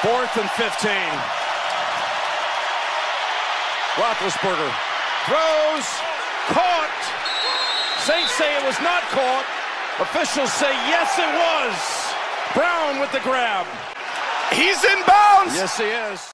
4th and 15. Roethlisberger throws, caught. Saints say it was not caught. Officials say yes, it was. Brown with the grab. He's in bounds. Yes, he is.